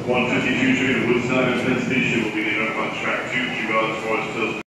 152 train Woodside and Penn Station will be leaving up on track 2, 2 hours, Forest Hills.